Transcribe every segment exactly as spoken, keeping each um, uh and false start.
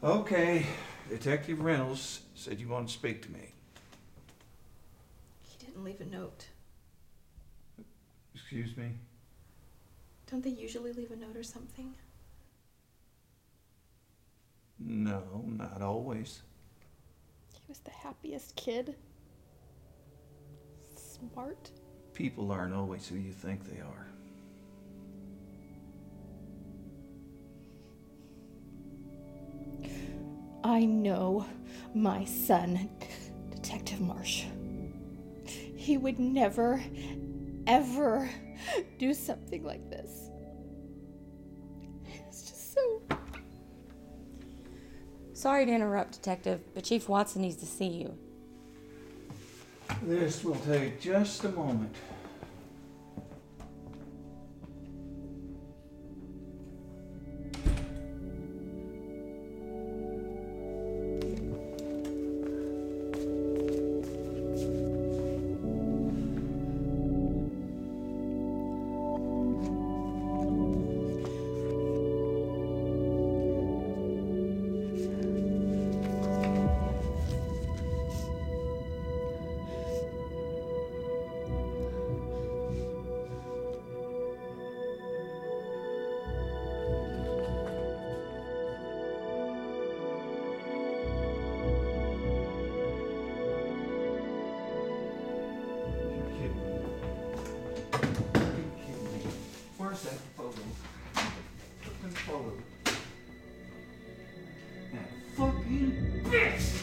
Okay, Detective Reynolds said you wanted to speak to me. He didn't leave a note. Excuse me? Don't they usually leave a note or something? No, not always. He was the happiest kid. Smart. People aren't always who you think they are. I know my son, Detective Marsh. He would never, ever do something like this. It's just so... Sorry to interrupt, Detective, but Chief Watson needs to see you. This will take just a moment. Where's that photo? Fucking photo. That fucking bitch!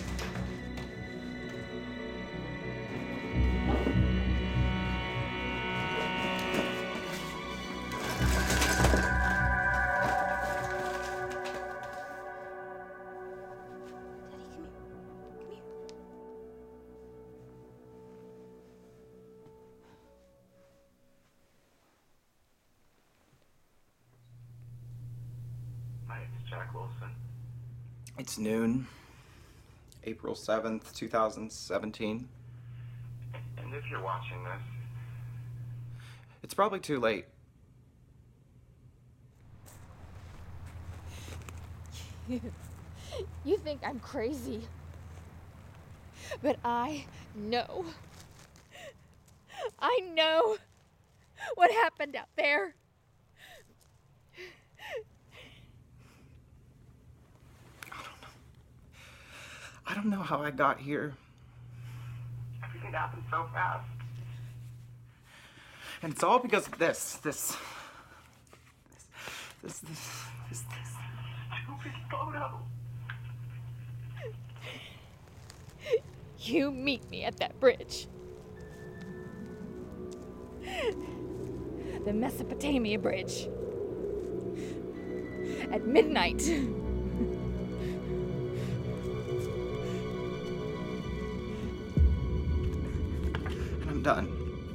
It's noon, April seventh, two thousand seventeen. And if you're watching this, it's probably too late. You think I'm crazy, but I know. I know what happened out there. I don't know how I got here. everything happened so fast. And it's all because of this, this, this, this, this, this, this. Stupid photo. You meet me at that bridge. The Mesopotamia Bridge. At midnight. And I'm done.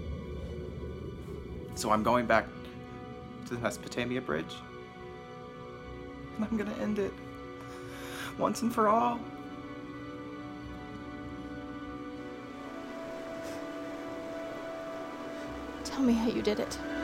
So I'm going back to the Mesopotamia Bridge. And I'm gonna end it. Once and for all. Tell me how you did it.